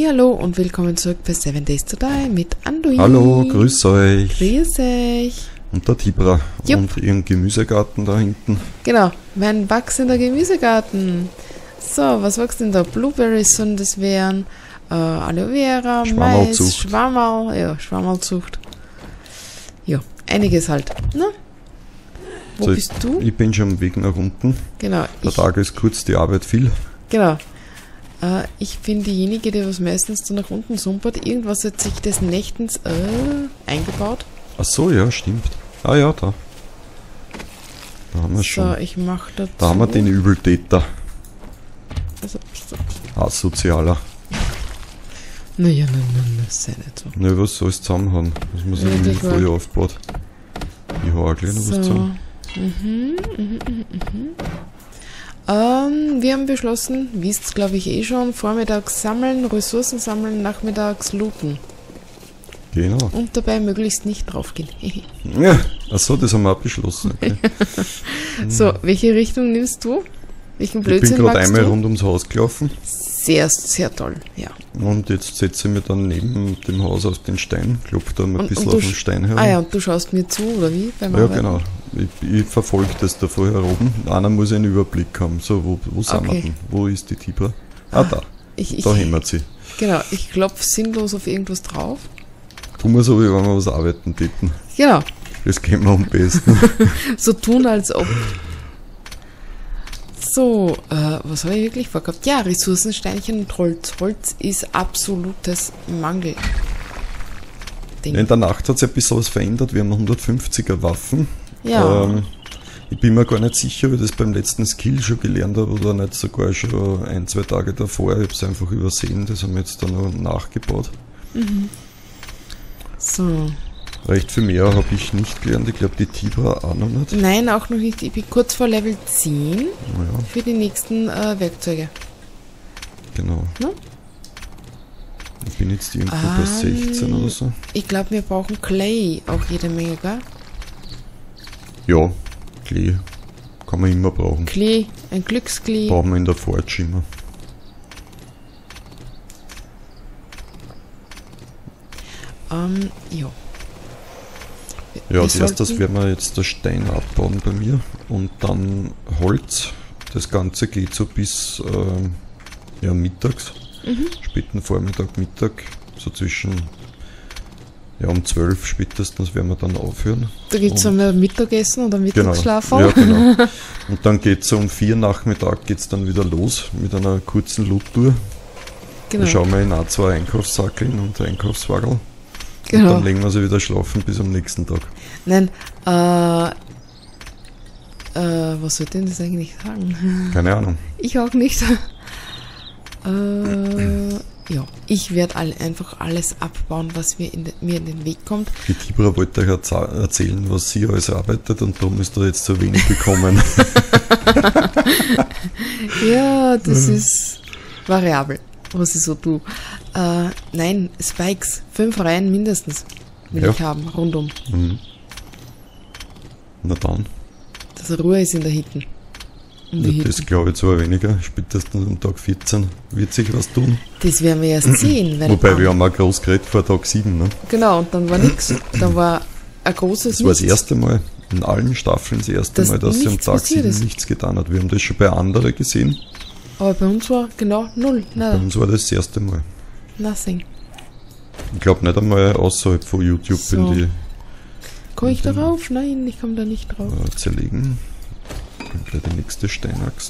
Hallihallo und willkommen zurück bei 7 Days to Die mit Anduin. Hallo, grüß euch. Grüß euch. Und der Tibra. Jupp. Und ihren Gemüsegarten da hinten. Genau, mein wachsender Gemüsegarten. So, was wächst denn da? Blueberries sollen das wären, Aloe Vera, Mais, Schwammerlzucht. Ja, einiges halt. Na? Wo So, bist du? Ich bin schon am Weg nach unten. Genau, Der Tag ist kurz, die Arbeit viel. genau. Ich bin diejenige, die was meistens da nach unten sumpert. Irgendwas hat sich des Nächtens eingebaut. Ach so, ja, stimmt. Ah ja, da. Da haben wir So, schon. ich mache dazu. Da haben wir den Übeltäter. Also, Asozialer. naja, nein, sei nicht so. Ne, was soll es zusammenhauen? Das muss ich Wirklich nicht voll aufgebaut. Ich hau auch gleich noch was zusammen. Wir haben beschlossen, wisst glaube ich schon, vormittags sammeln, Ressourcen sammeln, nachmittags looten. Genau. Und dabei möglichst nicht draufgehen. Ja, ach so, das haben wir auch beschlossen. Okay. So, welche Richtung nimmst du? Welchen Ich bin Blödsinn gerade magst einmal du? rund ums Haus gelaufen. Sehr, sehr toll, ja. Und jetzt setze ich mich dann neben dem Haus auf den Stein, klopfe da mal ein bisschen du auf den Stein herum. Ah ja, und du schaust mir zu, oder wie? Beim Ja, Arbeiten? genau. Ich verfolge das da vorher oben. Einer muss einen Überblick haben. So, wo sind wir Okay. denn? Wo ist die Tibra? Ah, da. Da hämmert sie. Genau, ich klopfe sinnlos auf irgendwas drauf. Tu mal so, wie wenn wir was arbeiten täten. Genau, Das kennen wir am besten. so tun als ob. So, was habe ich wirklich vorgehabt? Ja, Ressourcensteinchen und Holz. Holz ist absolutes Mangel. In der Nacht hat sich ein bisschen was verändert. Wir haben 150er Waffen. Ja. Ich bin mir gar nicht sicher, ob ich das beim letzten Skill schon gelernt habe oder nicht sogar schon 1-2 Tage davor. Ich habe es einfach übersehen. Das haben wir jetzt dann noch nachgebaut. So. Recht viel mehr habe ich nicht gelernt. Ich glaube, die Tibra auch noch nicht. Nein, auch noch nicht. Ich bin kurz vor Level 10 Naja, für die nächsten Werkzeuge. genau. Ne? Ich bin jetzt irgendwo bei 16 oder so. Ich glaube, wir brauchen Clay auch jede Menge, gell? Ja, Klee kann man immer brauchen. Clay, ein Glücksklee. Brauchen wir in der Forge immer. Ja. Ja, als Wir erstes sollten- werden wir jetzt das Stein abbauen bei mir und dann Holz. Das Ganze geht so bis ja, mittags, späten Vormittag, Mittag, so zwischen ja, um 12 spätestens werden wir dann aufhören. Da gibt es Und- einmal Mittagessen oder Mittagsschlaf. Ja, genau. Und dann geht es um 4 Nachmittag geht's dann wieder los mit einer kurzen Loot-Tour. Genau. Da schauen wir in A2 Einkaufssackeln und Einkaufswagel. Und Genau. dann legen wir sie wieder schlafen bis am nächsten Tag. Nein, was soll denn das eigentlich sagen? Keine Ahnung. Ich auch nicht. Ja, ich werde einfach alles abbauen, was mir in den Weg kommt. Die Tibra wollte euch erzählen, was sie alles arbeitet und darum ist da jetzt so wenig gekommen. Ja, das ist variabel, was ich so tue. Nein, Spikes, 5 Reihen mindestens will Ja. ich haben, rundum. Mhm. Na dann. Dass Ruhe ist in der Hitten. Um die Ja, Hitten. das glaube ich zwar weniger. Spätestens am Tag 14 wird sich was tun. Das werden wir erst sehen. Weil Wobei wir haben auch groß geredet vor Tag 7. Ne? Genau, und dann war nichts. Da war ein großes Das war das Nichts. erste Mal in allen Staffeln das erste Dass Mal, dass sie am nichts Tag passiert 7 ist. nichts getan hat. Wir haben das schon bei anderen gesehen. Aber bei uns war genau null. Bei Nada. uns war das erste Mal. Nothing. Ich glaube nicht einmal außerhalb von YouTube So. in die Komme ich darauf? Nein, ich komme da nicht drauf. zerlegen. Und gleich die nächste Steinaxt.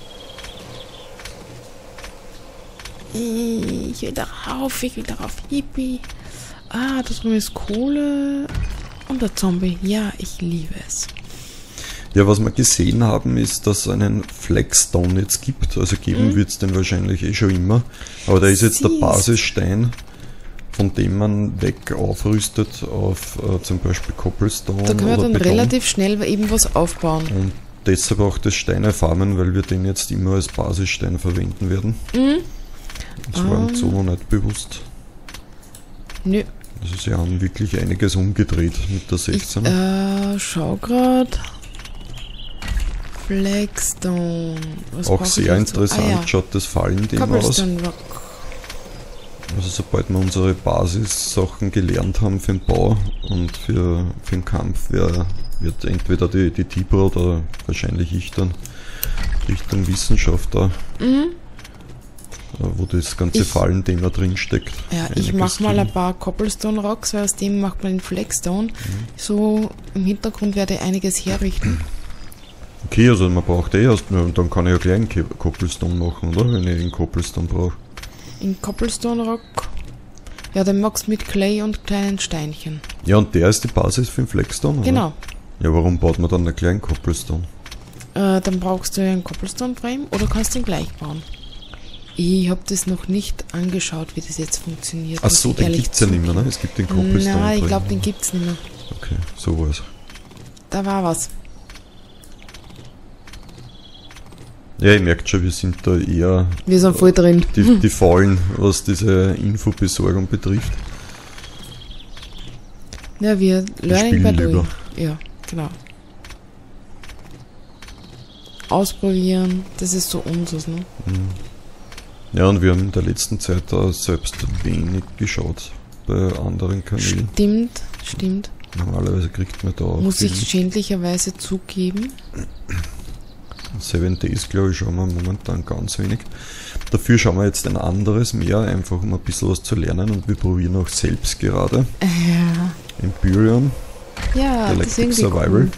Ich will darauf, Yippie. Ah, da drüben ist Kohle. Und der Zombie. Ja, ich liebe es. Ja, was wir gesehen haben, ist, dass es einen Flagstone jetzt gibt. Also geben wird es den wahrscheinlich eh schon immer. Aber da ist jetzt der Siehst. Basisstein, von dem man weg aufrüstet auf zum Beispiel Cobblestone Da können wir oder dann Beton. relativ schnell eben was aufbauen. Und deshalb auch das Steine farmen, weil wir den jetzt immer als Basisstein verwenden werden. Das war uns so noch nicht bewusst. Nö. Also sie haben wirklich einiges umgedreht mit der 16. Schau grad. Flagstone. Was Auch brauch ich sehr jetzt so? interessant Ah, ja. schaut das Fallending aus. Cobblestone Rock. Also sobald wir unsere Basissachen gelernt haben für den Bau und für den Kampf, wird entweder die Tibra oder wahrscheinlich ich dann Richtung Wissenschaft da, wo das ganze Fallenthema drin steckt. Ja, ich mache mal ein paar Cobblestone Rocks, weil aus dem macht man den Flagstone. So im Hintergrund werde ich einiges herrichten. Okay, also man braucht erst, dann kann ich ja gleich einen Cobblestone machen, oder? Wenn ich einen Cobblestone brauche. In Cobblestone Rock? Ja, den magst du mit Clay und kleinen Steinchen. Ja, und der ist die Basis für den Flagstone, genau. Oder? Ja, warum baut man dann einen kleinen Cobblestone? Dann brauchst du ja einen Cobblestone Frame oder kannst den gleich bauen. Ich habe das noch nicht angeschaut, wie das jetzt funktioniert. Ach so, den gibt's ja nicht mehr, ne? Es gibt den Cobblestone Frame. Nein, ich glaube, den gibt's nicht mehr. Okay, so war's. Da war was. Ja, ich merke schon, wir sind da eher... Wir sind voll drin. Die Faulen, was diese Infobesorgung betrifft. Ja, wir lernen by doing. Ja, genau. Ausprobieren, das ist so unseres, ne? Ja, und wir haben in der letzten Zeit da selbst wenig geschaut bei anderen Kanälen. Stimmt. Normalerweise kriegt man da auch... Muss ich schändlicherweise zugeben. 7 Days, glaube ich, schauen wir momentan ganz wenig. Dafür schauen wir jetzt ein anderes mehr, einfach um ein bisschen was zu lernen, und wir probieren auch selbst gerade. Ja. Empyrean. Ja, Galactic Survival.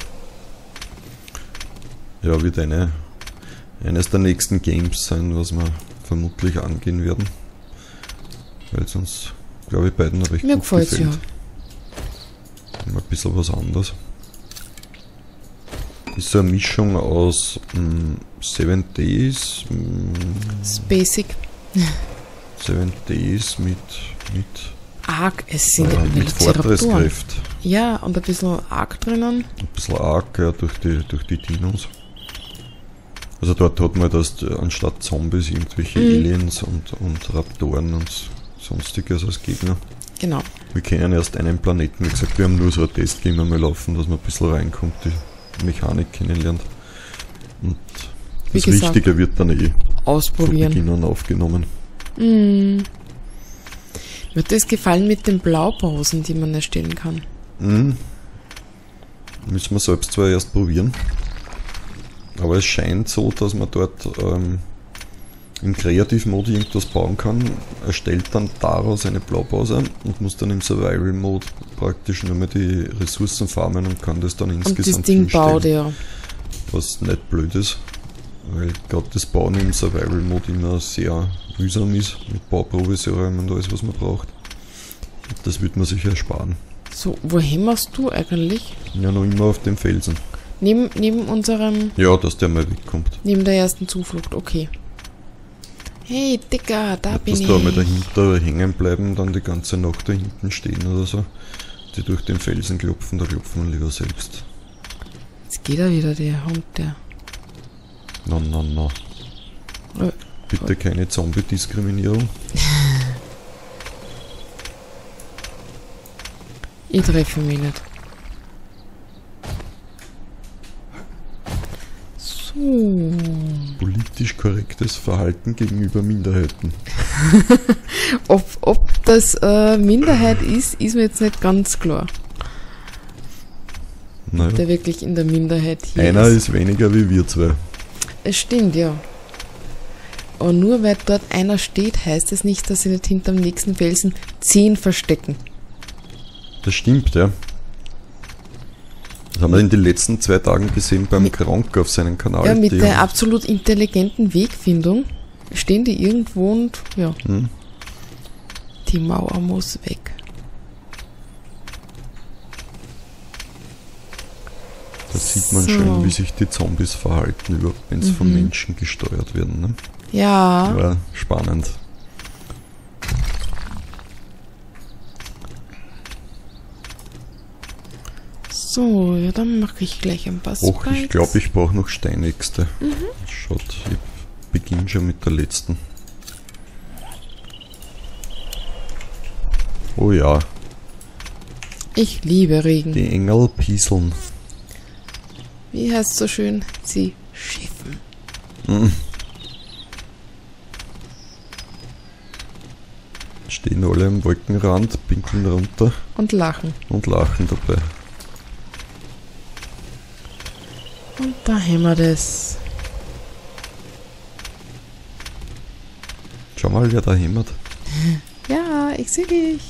Cool. Ja, wird eines der nächsten Games sein, was wir vermutlich angehen werden. Weil es uns, glaube ich, beiden recht mir gut gefällt. Ja. Mal ein bisschen was anderes. Ist so eine Mischung aus 7 Days. Basic. 7 Days mit Arc, es sind mit Fortress-Kräft. Ja, und ein bisschen Arc drinnen. Ein bisschen Arc, ja, durch die Dinos. Also dort hat man das anstatt Zombies irgendwelche Aliens und Raptoren und sonstiges als Gegner. Genau. Wir kennen erst einen Planeten, wie gesagt, wir haben nur so ein Testgame mal laufen, dass man ein bisschen reinkommt, die Mechanik kennenlernt. Und das Richtige wird dann ausprobieren. Von Beginn an aufgenommen. Mir hat das gefallen mit den Blaupausen, die man erstellen kann. Müssen wir selbst zwar erst probieren. Aber es scheint so, dass man dort im Kreativ-Mode irgendwas bauen kann, erstellt dann daraus eine Blaupause und muss dann im Survival-Mode praktisch nur mehr die Ressourcen farmen und kann das dann insgesamt und das Ding hinstellen, baut, ja. Was nicht blöd ist, weil gerade das Bauen im Survival-Mode immer sehr mühsam ist, mit Bauprovisorien und alles, was man braucht. Das wird man sich ersparen. So, wo hämmerst du eigentlich? Ja, noch immer auf dem Felsen. Neben unserem... Ja, dass der mal wegkommt. Neben der ersten Zuflucht, okay. Hey, Dicker, da bin ich. Dass da mal dahinter hängen bleiben, dann die ganze Nacht da hinten stehen oder so. Die durch den Felsen klopfen, da klopfen wir lieber selbst. Jetzt geht er wieder, der Hund, der... No. Bitte keine Zombie-Diskriminierung. Ich treffe mich nicht. So. Politisch korrektes Verhalten gegenüber Minderheiten. Ob das Minderheit ist mir jetzt nicht ganz klar. Naja. Der wirklich in der Minderheit hier Einer ist weniger wie wir zwei. Es stimmt, ja. Aber nur weil dort einer steht, heißt es nicht, dass sie nicht hinterm nächsten Felsen 10 verstecken. Das stimmt, ja. Das haben wir in den letzten 2 Tagen gesehen beim Krank auf seinem Kanal. Ja, mit der absolut intelligenten Wegfindung stehen die irgendwo und ja. Die Mauer muss weg. Da sieht man schön, wie sich die Zombies verhalten, überhaupt, wenn sie von Menschen gesteuert werden. Ne? Ja. Ja, spannend. So, ja, dann mache ich gleich ein paar Och, ich glaube, ich brauche noch Steinäxte. Schaut, ich beginne schon mit der letzten. Oh ja. Ich liebe Regen. Die Engel pieseln. Wie heißt es so schön? Sie schiffen. Stehen alle am Wolkenrand, pinkeln runter. Und lachen. Und lachen dabei. Und da haben wir das. Schau mal, wer da hämmert. Ja, ich sehe dich.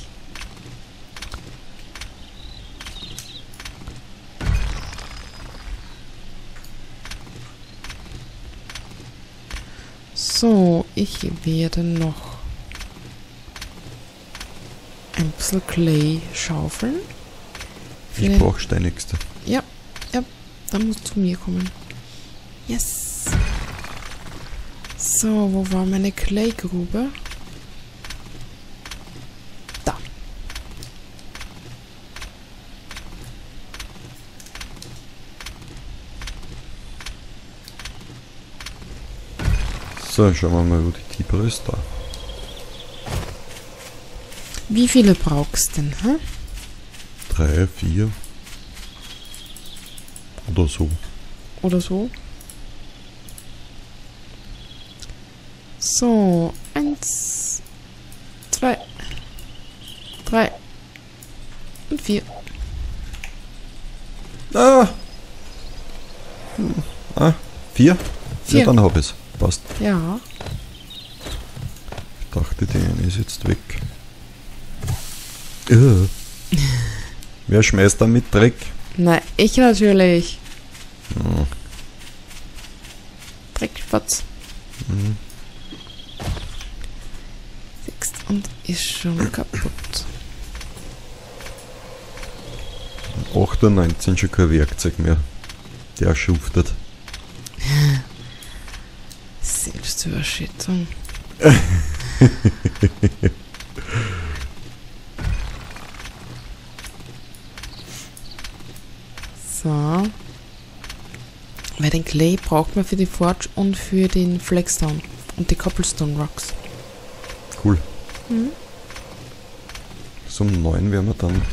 So, ich werde noch ein bisschen Clay schaufeln. Ich brauche Steinäxte. Ja, dann musst du zu mir kommen. Yes. So, wo war meine Claygrube? Da. So, schauen wir mal, wo die Tibra ist. Da. Wie viele brauchst du denn? Hä? 3, 4. Oder so. Oder so. So, 1, 2, 3 und 4. Ah! 4? 4. Ja, dann hab ich's. Passt. Ja. Ich dachte, die eine ist jetzt weg. Wer schmeißt da mit Dreck? Na, ich natürlich. Hm. Dreckspatz. Hm. 6 und ist schon kaputt. 8:19 schon kein Werkzeug mehr. Der schuftet. Selbstüberschätzung. So. Weil den Clay braucht man für die Forge und für den Flagstone und die Cobblestone Rocks. Cool. Mhm. So um 9 werden wir dann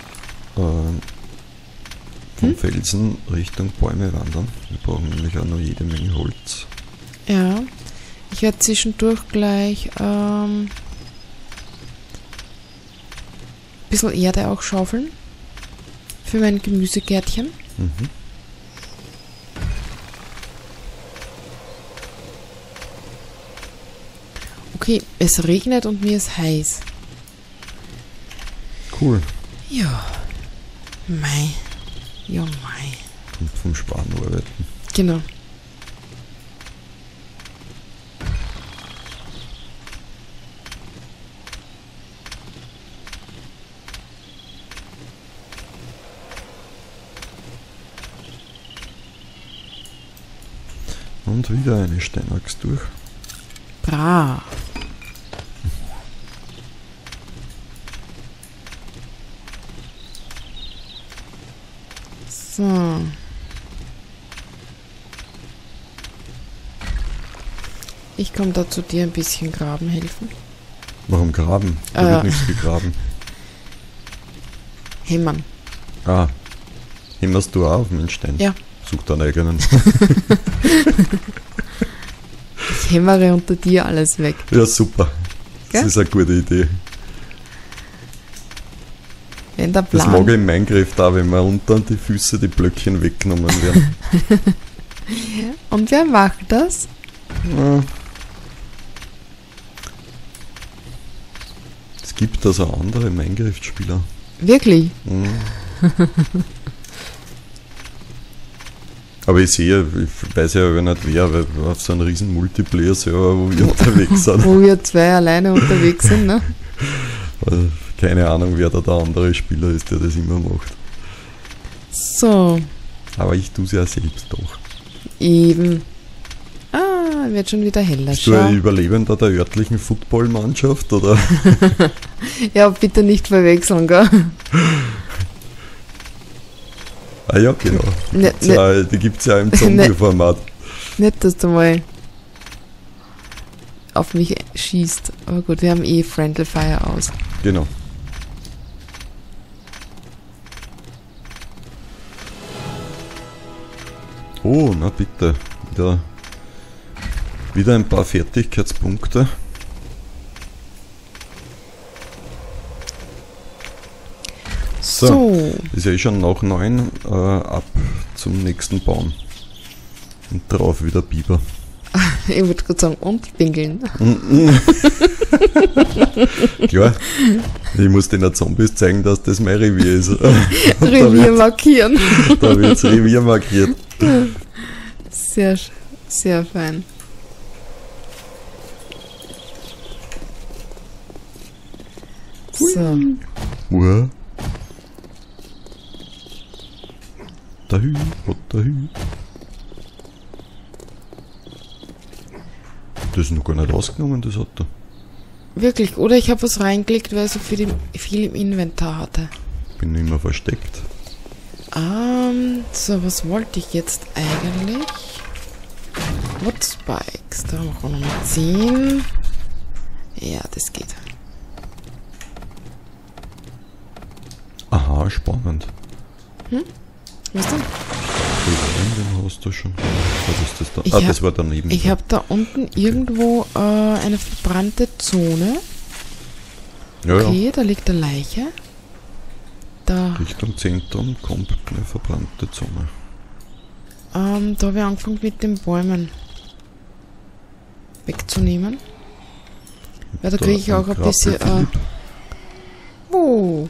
vom Felsen Richtung Bäume wandern. Wir brauchen nämlich auch noch jede Menge Holz. Ja. Ich werde zwischendurch gleich ein bisschen Erde auch schaufeln. Für mein Gemüsegärtchen. Mhm. Okay, es regnet und mir ist heiß. Cool. Ja. Mei. Ja, mei. Kommt vom Sparen arbeiten. Genau. Und wieder eine Steinachs durch. Brav. So. Ich komme da zu dir ein bisschen graben helfen. Warum graben? Da wird nichts gegraben. Hämmern. Ah. Hämmerst du auch auf den Stein? Ja. Such deinen eigenen. Ich hämmere unter dir alles weg. Ja, super. Das Gell? ist eine gute Idee. Wenn der Das Plan... mag ich in Minecraft auch, wenn mir unter die Füße die Blöckchen weggenommen werden. Und wer macht das? Ja. Es gibt also andere Minecraft-Spieler. Wirklich? Mhm. Aber ich sehe, ich weiß ja aber nicht wer, weil auf so einem riesen Multiplayer-Server, wo wir unterwegs sind. Wo wir zwei alleine unterwegs sind, ne? Also keine Ahnung, wer da der andere Spieler ist, der das immer macht. So, Aber ich tue es ja selbst doch. eben. Ah, wird schon wieder heller. Bist du ein Schau. Überlebender der örtlichen Footballmannschaft, oder? Ja, bitte nicht verwechseln, gell? Ah ja, genau. Die gibt es ja im Zombie-Format. Nicht, dass du mal auf mich schießt. Aber gut, wir haben eh Friendly Fire aus. Genau. Oh, na bitte. Wieder ein paar Fertigkeitspunkte. So. Ist ja eh schon nach 9, ab zum nächsten Baum. Und drauf wieder Biber. Ich würde gerade sagen, und pinkeln. Klar, ich muss den Zombies zeigen, dass das mein Revier ist. Revier markieren. Da wird das Revier markiert. Sehr, sehr fein. So. Dahü, dahü. Das ist noch gar nicht ausgenommen, das Auto. Wirklich, oder ich habe was reingelegt, weil ich so viel im Inventar hatte. Bin immer versteckt. So, was wollte ich jetzt eigentlich? Woodspikes, da machen wir nochmal 10. Ja, das geht. Aha, spannend. Was denn? Den hast du schon. Was ist das da? Das war daneben. Ich habe da unten irgendwo eine verbrannte Zone. Ja, okay, da liegt eine Leiche. Da Richtung Zentrum kommt eine verbrannte Zone. da habe ich angefangen mit den Bäumen wegzunehmen. Ja, da kriege ich auch ein bisschen... oh!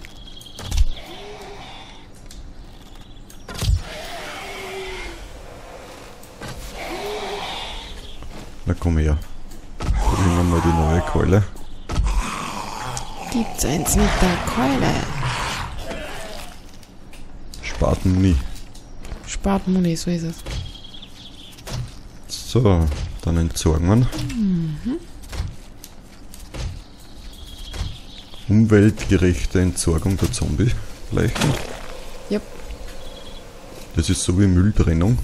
Na komm her. Bringen wir mal die neue Keule. Gibt's eins mit der Keule? Spatenmuni. Spatenmuni, so ist es. So, dann entsorgen wir. Umweltgerechte Entsorgung der Zombie-Leichen. Yep. Das ist so wie Mülltrennung.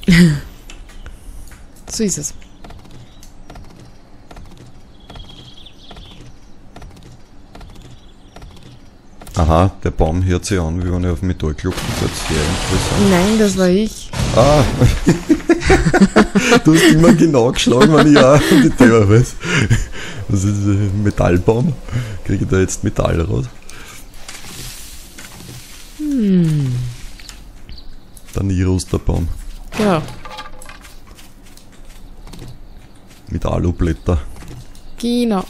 So ist es. Aha, der Baum hört sich an, wie wenn er auf Metall klopft. Das ist sehr interessant. Nein, das war ich. Ah! Du hast immer genau geschlagen, wenn ich auch die Tür weiß. Das ist ein Metallbaum. Kriege ich da jetzt Metall raus? Der Nirosterbaum. Genau. Mit Alublätter. Genau.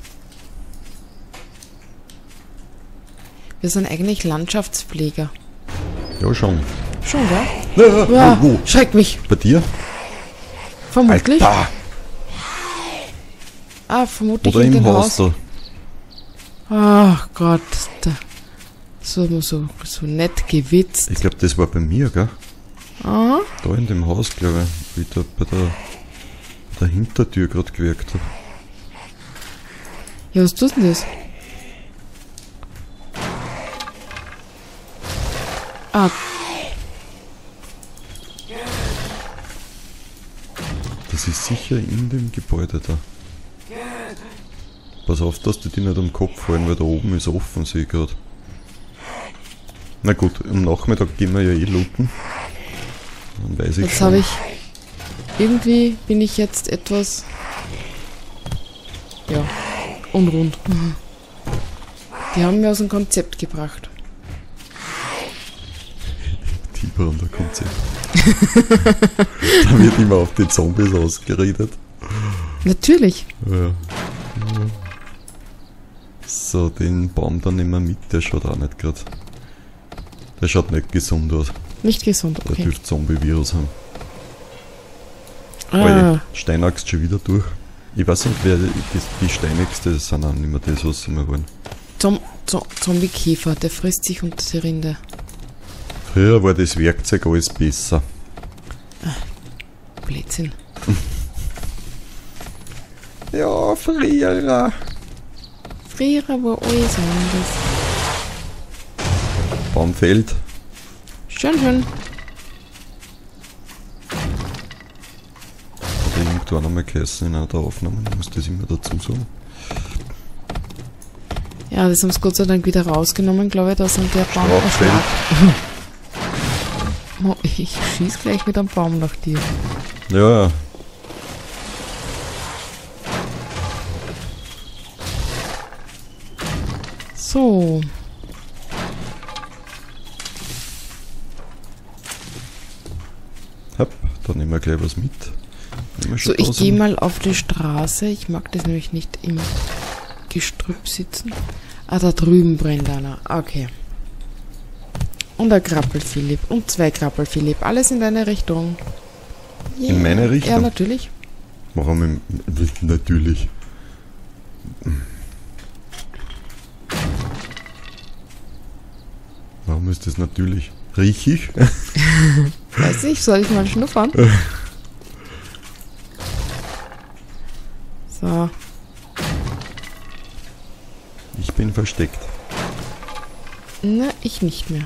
Wir sind eigentlich Landschaftspfleger. Ja, schon. Schon, gell? Ja, Ja, wo? schreckt mich. Bei dir? Vermutlich. Alter. Vermutlich Oder in im dem Haus Haus. da. Ach Gott. So nett gewitzt. Ich glaube, das war bei mir, gell? Aha. Da in dem Haus, glaube ich, wie ich da bei der Hintertür gerade gewirkt habe. Ja, was tust denn das? Das ist sicher in dem Gebäude da. Pass auf, dass die nicht am Kopf fallen, weil da oben ist offen, sehe ich gerade. Na gut, am Nachmittag gehen wir ja eh looten. Dann weiß ich Jetzt schon. habe ich... Irgendwie bin ich jetzt etwas... Ja, unrund. Die haben mir aus dem Konzept gebracht. Tiefer an der Konzept. Da wird immer auf die Zombies ausgeredet. Natürlich. Ja. So, den Baum da nehmen wir mit, der schaut auch nicht gerade. Der schaut nicht gesund aus. Nicht gesund, Der okay. dürfte Zombie-Virus haben. Ah, Steinaxt schon wieder durch. Ich weiß nicht, wer die Steinäxte sind auch nicht mehr das, was sie mal wollen. Zombie-Käfer, der frisst sich unter die Rinde. Früher war das Werkzeug alles besser. Blödsinn. Ja, früher. Früher war alles anders. Baum fällt. Schön. Hat irgendwann einmal geheißen in einer der Aufnahmen, ich muss das immer dazu sagen. Ja, das haben sie Gott sei Dank wieder rausgenommen, glaube ich, da sind der Baum Strafzelt. erschlagen. Oh, ich schieß gleich mit einem Baum nach dir. Ja. So. Hopp, da nehmen wir gleich was mit. So, ich gehe mal auf die Straße. Ich mag das nämlich nicht im Gestrüpp sitzen. Ah, da drüben brennt einer. Okay. Und ein Krabbel-Philipp. Und 2 Krabbel-Philipp. Alles in deine Richtung. Yeah. In meine Richtung? Ja, natürlich. Warum natürlich? Warum ist das natürlich? Riech ich? Weiß ich, soll ich mal schnuppern? So. Ich bin versteckt. Na, ich nicht mehr.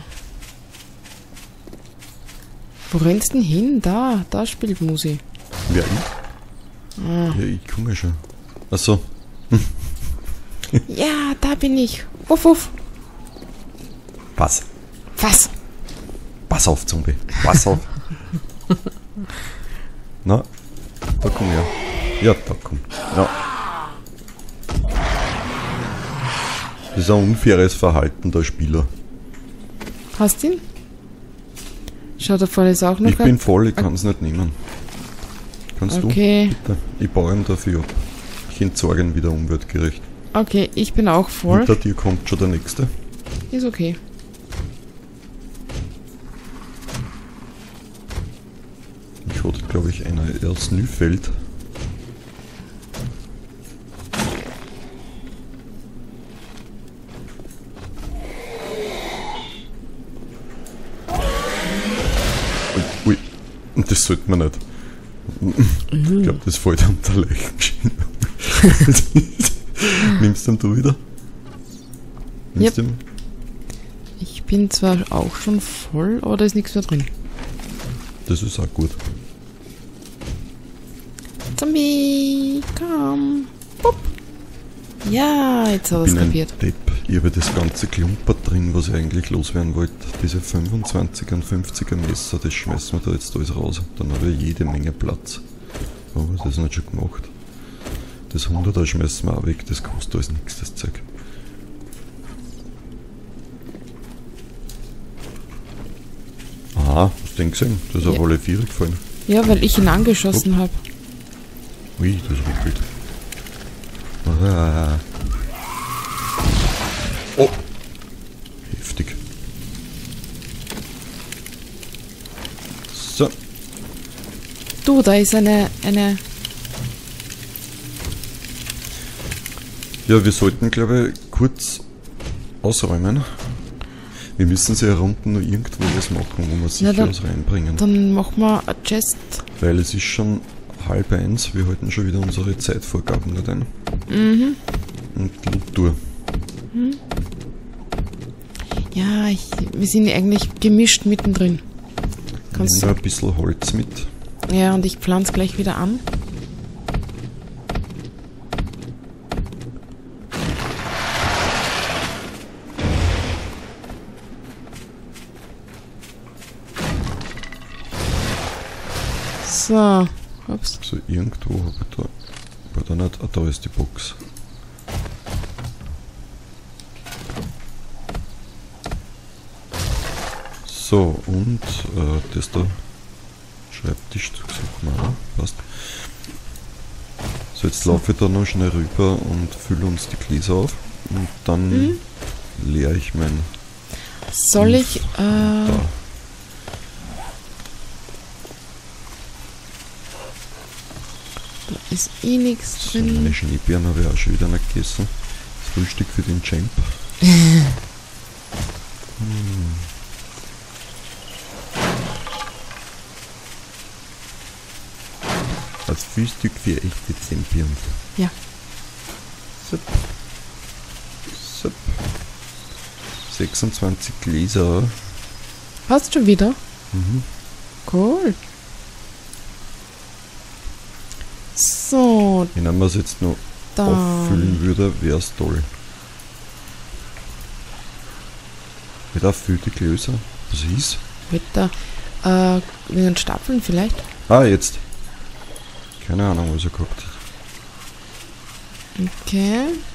Wo rennst du denn hin? Da spielt Musi. Wer ich? Ah. Ja, ich komme schon. Achso. Ja, da bin ich. Wuff, wuff. Was? Was? Pass auf, Zombie. Pass auf. Na, da komm her. Ja, da komm. Ja. Das ist ein unfaires Verhalten der Spieler. Hast du ihn? Schau, da vorne ist auch noch Ich bin voll, ich kann es nicht nehmen. Kannst du? Okay. Bitte. Ich baue ihn dafür ab. Ich entsorge ihn wieder umweltgerecht. Okay, ich bin auch voll. Hinter dir kommt schon der nächste. Ist okay. Ich hatte, glaube ich, einer erst Nüfeld. Ui, und das sollte man nicht. Ich glaube, das fällt unter Leichen. Nimmst du ihn wieder? Nimmst Yep. du ihn? Ich bin zwar auch schon voll, aber da ist nichts mehr drin. Das ist auch gut. Zombie, komm. Pup. Ja, jetzt hat er es kapiert. Depp. Ich habe das ganze Klumpert drin, was ich eigentlich loswerden wollte. Diese 25er und 50er Messer, das schmeißen wir da jetzt alles raus. Dann habe ich jede Menge Platz. Aber das ist nicht schon gemacht. Das 100er schmeißen wir auch weg, das kostet alles nichts, das Zeug. Aha, hast du den gesehen? Das ist auf alle Viere gefallen. Ja, weil ich ihn angeschossen habe. Ui, das ruckelt. Ah. Oh! Heftig. So. Du, da ist eine... Ja, wir sollten, glaube ich, kurz ausräumen. Wir müssen sie herunter nur irgendwo was machen, wo wir sicher was reinbringen. Dann machen wir eine Chest. Weil es ist schon 12:30, wir halten schon wieder unsere Zeitvorgaben nicht ein. Mhm. Und Tour. Mhm. Ja, wir sind eigentlich gemischt mittendrin. Kannst du ein bisschen Holz mit? Ja, und ich pflanze gleich wieder an. So, ups. So, irgendwo habe ich da. War da nicht? Ah, da ist die Box. So, und das da. Schreibtisch zu suchen, passt. So, jetzt laufe ich da noch schnell rüber und fülle uns die Gläser auf. Und dann leere ich mein. Soll ich. Da. Da ist eh nichts So, drin. meine Schneebeeren habe ich auch schon wieder nicht gegessen. Das Frühstück für den Champ. Das Frühstück für echte Champions. Ja. Sup. Sup. 26 Gläser. Hast du schon wieder? Mhm. Cool. So, Wenn man es jetzt noch da. auffüllen würde, wäre es toll. Wieder füllt die Gläser. Was ist? Wetter. Wegen Stapeln vielleicht? Ah, jetzt. Keine Ahnung, was er gehabt hat. Okay.